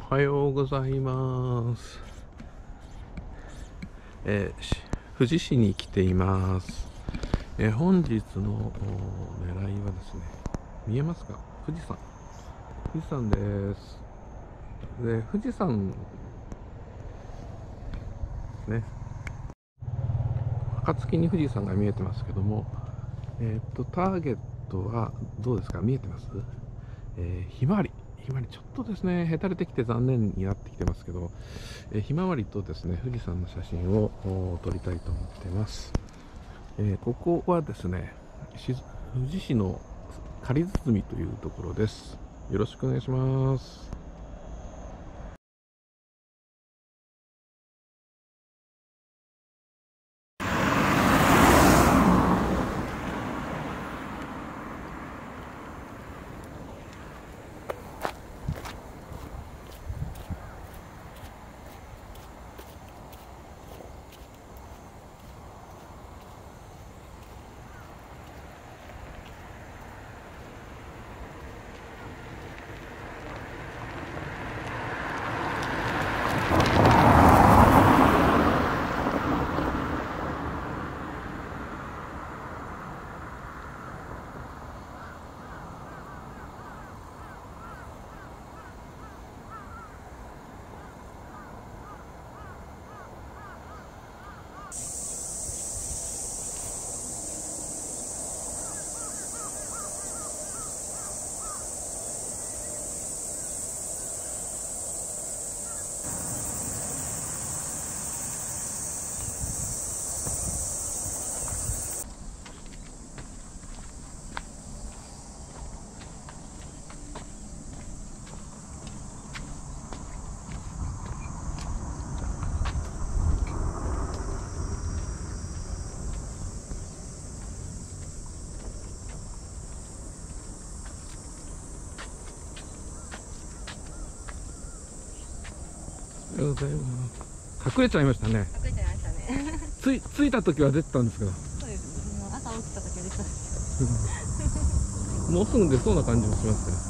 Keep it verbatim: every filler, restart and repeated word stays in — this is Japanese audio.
はようございます。えー、富士市に来ています。えー、本日の狙いはですね、見えますか？富士山。富士山です。で、富士山ね、暁に富士山が見えてますけども、えっとターゲットはどうですか？見えてます？えー、ひまわり。ひまわりちょっとですね、へたれてきて残念になってきてますけど、えー、ひまわりとですね、富士山の写真を撮りたいと思っています。えー、ここはですね、富士市の仮堤というところです。よろしくお願いします。おはようございます。隠れちゃいましたね。 隠れちゃいましたね。 つい着いた時は出てたんですけど。 そうです。もう朝起きた時は出てたんですけど。 もうすぐ出そうな感じもしますね。